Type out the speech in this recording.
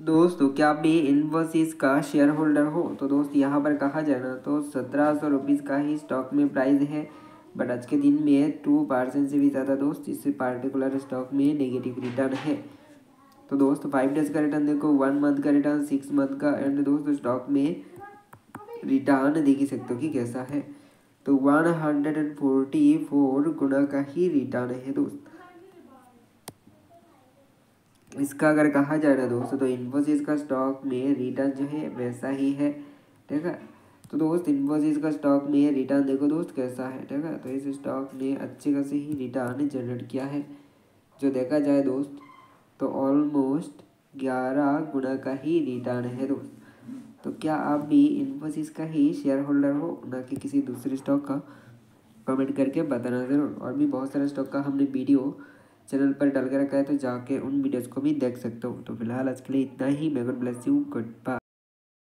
दोस्तों क्या आप भी इन्फोसिस का शेयर होल्डर हो? तो दोस्त यहाँ पर कहा जाए ना तो 1700 रुपीज़ का ही स्टॉक में प्राइस है। बट आज के दिन में 2% से भी ज़्यादा दोस्त इस पार्टिकुलर स्टॉक में नेगेटिव रिटर्न है। तो दोस्त 5 डेज का रिटर्न देखो, 1 मंथ का रिटर्न, 6 मंथ का, एंड दोस्त स्टॉक में रिटर्न देख ही सकते हो कि कैसा है। तो 144 गुना का ही रिटर्न है दोस्त। इसका अगर कहा जाए ना दोस्तों तो इन्फोसिस का स्टॉक में रिटर्न जो है वैसा ही है, ठीक है। तो दोस्त इन्फोसिस का स्टॉक में रिटर्न देखो दोस्त कैसा है, ठीक है। तो इस स्टॉक ने अच्छे खासे ही रिटर्न जनरेट किया है। जो देखा जाए दोस्त तो ऑलमोस्ट 11 गुना का ही रिटर्न है दोस्त। तो क्या आप भी इन्फोसिस का ही शेयर होल्डर हो, ना कि किसी दूसरे स्टॉक का? कमेंट करके बताना ज़रूर। और भी बहुत सारे स्टॉक का हमने वीडियो चैनल पर डाल के रखा है, तो जाके उन वीडियोज़ को भी देख सकते हो। तो फिलहाल आज के लिए इतना ही। May God bless you, good bye.